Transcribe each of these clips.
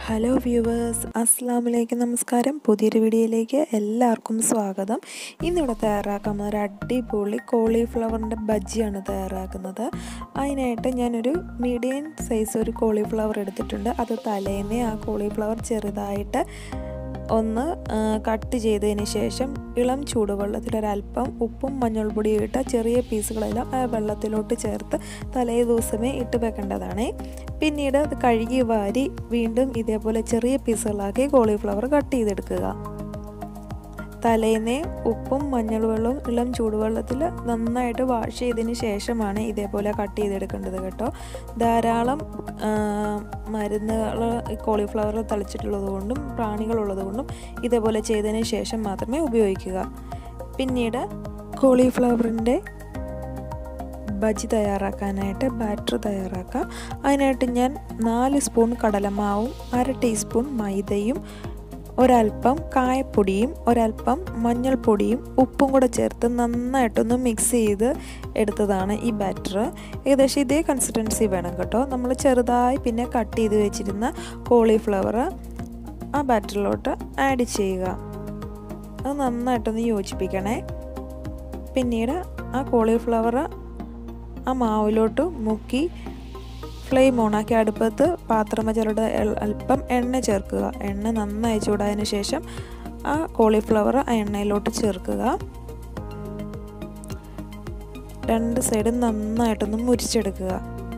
Hello viewers, അസ്സലാമലൈക്കും. നമസ്കാരം. പുതിയൊരു വീഡിയോയിലേക്ക് എല്ലാവർക്കും സ്വാഗതം. ഇന്നിവിടെ തയ്യാറാക്കുന്നത് ഒരു അടിപൊളി കോളിഫ്ലവറിൻ്റെ ബജ്ജിയാണ് തയ്യാറാക്കുന്നത്. അതിനായിട്ട് ഞാനൊരു മീഡിയം സൈസ് ഒരു കോളിഫ്ലവർ എടുത്തിട്ടുണ്ട്. അത് തലേന്നേ ആ കോളിഫ്ലവർ ചെറുതായിട്ട് ഒന്ന് കട്ട് ചെയ്തതിന് ശേഷം ഇളം ചൂടുവെള്ളത്തിൽ ഒരല്പം ഉപ്പും മഞ്ഞൾപ്പൊടിയും ഇട്ട ചെറിയ പീസുകളെല്ലാം ആ വെള്ളത്തിലോട്ട് ചേർത്ത് തലേ ദിവസമേ ഇട്ട് വെക്കേണ്ടതാണ്. പിന്നീട് അത് കഴുകി വാരി വീണ്ടും ഇതേപോലെ ചെറിയ പീസുകളാക്കി കോളിഫ്ലവർ കട്ട് ചെയ്തെടുക്കുക. തലേന്നേ ഉപ്പും മഞ്ഞൾ വെള്ളവും ഇളം ചൂടുവെള്ളത്തിൽ നന്നായിട്ട് വാഷ് ചെയ്തതിന് ശേഷമാണ് ഇതേപോലെ കട്ട് ചെയ്തെടുക്കേണ്ടത് കേട്ടോ. ധാരാളം മരുന്നുകൾ കോളിഫ്ലവർ തളിച്ചിട്ടുള്ളത് കൊണ്ടും പ്രാണികളുള്ളത് കൊണ്ടും ഇതേപോലെ ചെയ്തതിന് ശേഷം മാത്രമേ ഉപയോഗിക്കുക. പിന്നീട് കോളിഫ്ലവറിൻ്റെ ബജ്ജി തയ്യാറാക്കാനായിട്ട് ബാറ്റർ തയ്യാറാക്കാം. അതിനായിട്ട് ഞാൻ 4 സ്പൂൺ കടലമാവും 1/2 ടീസ്പൂൺ മൈദയും ഒരൽപ്പം കായപ്പൊടിയും ഒരൽപ്പം മഞ്ഞൾപ്പൊടിയും ഉപ്പും കൂടെ ചേർത്ത് നന്നായിട്ടൊന്ന് മിക്സ് ചെയ്ത് എടുത്തതാണ് ഈ ബാറ്റർ. ഏകദേശം ഇതേ കൺസിസ്റ്റൻസി വേണം കേട്ടോ. നമ്മൾ ചെറുതായി പിന്നെ കട്ട് ചെയ്ത് വെച്ചിരുന്ന കോളിഫ്ലവർ ആ ബാറ്ററിലോട്ട് ആഡ് ചെയ്യുക. അത് നന്നായിട്ടൊന്ന് യോജിപ്പിക്കണേ. പിന്നീട് ആ കോളിഫ്ലവർ ആ മാവിലോട്ട് മുക്കി ഫ്ലെയിം ഓണാക്കി അടുപ്പത്ത് പാത്രം വെച്ചിട്ട് അല്പം എണ്ണ ചേർക്കുക. എണ്ണ നന്നായി ചൂടായതിനു ശേഷം ആ കോളിഫ്ലവർ ആ എണ്ണയിലോട്ട് ചേർക്കുക. 2 സൈഡും നന്നായിട്ടൊന്ന് മുരിച്ചെടുക്കുക.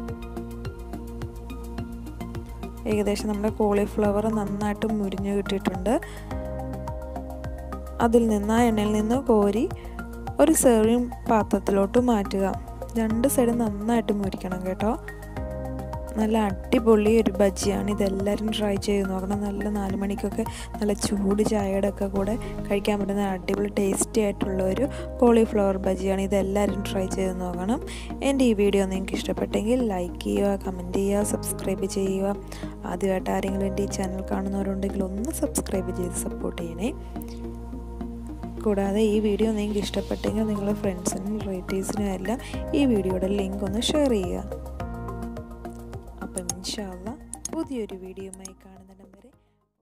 ഏകദേശം നമ്മുടെ കോളിഫ്ലവർ നന്നായിട്ട് മുരിഞ്ഞു കിട്ടിയിട്ടുണ്ട്. അതിൽ നിന്ന് ആ എണ്ണയിൽ നിന്ന് കോരി ഒരു സെർവിങ് പാത്രത്തിലോട്ട് മാറ്റുക. 2 സൈഡും നന്നായിട്ട് മുരിക്കണം കേട്ടോ. നല്ല അടിപൊളി ഒരു ബജ്ജിയാണ്. ഇതെല്ലാവരും ട്രൈ ചെയ്ത് നോക്കണം. നല്ല 4 മണിക്കൊക്കെ നല്ല ചൂട് ചായയുടെ ഒക്കെ കൂടെ കഴിക്കാൻ പറ്റുന്ന അടിപൊളി ടേസ്റ്റി ആയിട്ടുള്ള ഒരു കോളിഫ്ലവർ ബജ്ജിയാണ്. ഇതെല്ലാവരും ട്രൈ ചെയ്ത് നോക്കണം. എൻ്റെ ഈ വീഡിയോ നിങ്ങൾക്ക് ഇഷ്ടപ്പെട്ടെങ്കിൽ ലൈക്ക് ചെയ്യുക, കമൻറ്റ് ചെയ്യുക, സബ്സ്ക്രൈബ് ചെയ്യുക. ആദ്യമായിട്ട് ആരെങ്കിലും എൻ്റെ ഈ ചാനൽ കാണുന്നവരുണ്ടെങ്കിൽ ഒന്ന് സബ്സ്ക്രൈബ് ചെയ്ത് സപ്പോർട്ട് ചെയ്യണേ. കൂടാതെ ഈ വീഡിയോ നിങ്ങൾക്ക് ഇഷ്ടപ്പെട്ടെങ്കിൽ നിങ്ങളുടെ ഫ്രണ്ട്സിനും റിലേറ്റീവ്സിനും എല്ലാം ഈ വീഡിയോയുടെ ലിങ്ക് ഒന്ന് ഷെയർ ചെയ്യുക. അപ്പം ഇൻഷാ അല്ലാഹ് പുതിയൊരു വീഡിയോയുമായി കാണുന്നത്